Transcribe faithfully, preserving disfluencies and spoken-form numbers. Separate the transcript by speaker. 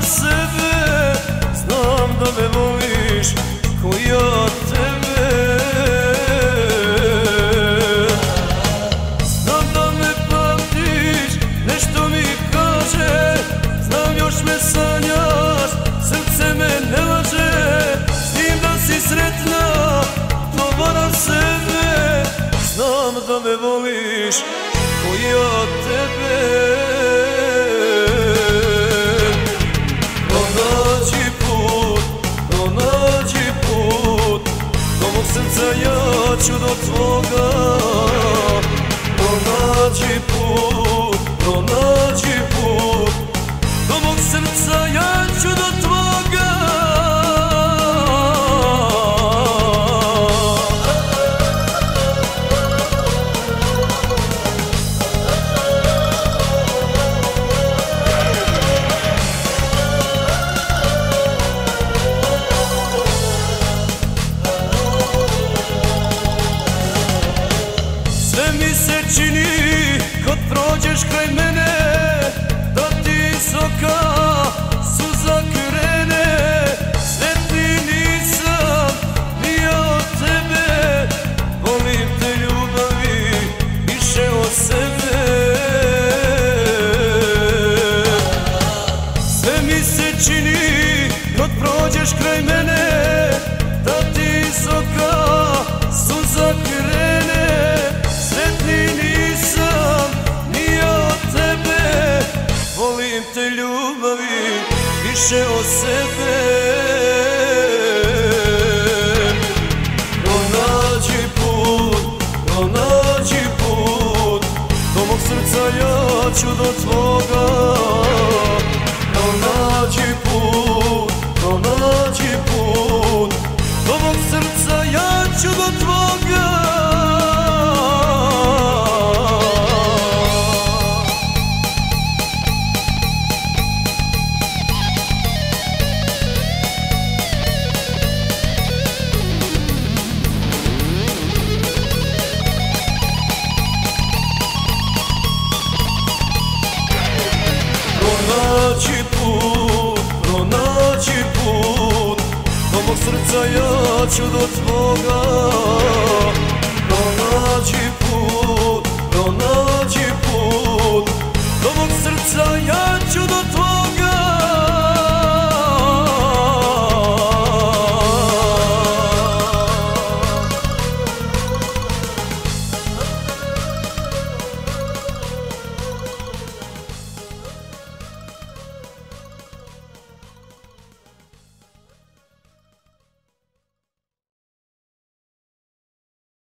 Speaker 1: sebe, znam da me voliš ko ja tebe. Znam da me pamtiš, nešto mi kaže, znam još me sanjaš, srce me ne laže. S njim da si sretna, to varam sebe, znam da me voliš ko ja tebe. Pronađi put, pronađi put, do mog srca ja ću do tvoga. Pronađi put, pronađi put, do mog srca ja ću do tvoga. Sve mi se čini kad prođeš kraj mene, da ti iz oka suza krene. Sretniji nisam ni ja od tebe, volim te ljubavi više od sebe. Sve mi se čini kad prođeš kraj mene, da ti iz oka suza krene. Volim te ljubavi više od sebe. Pronađi put, pronađi put, do mog srca ja ću do tvoga. Pronađi put, pronađi put, do mog srca ja ću do tvoga. Pronađi put, pronađi put, do mog srca ja ću do tvoga.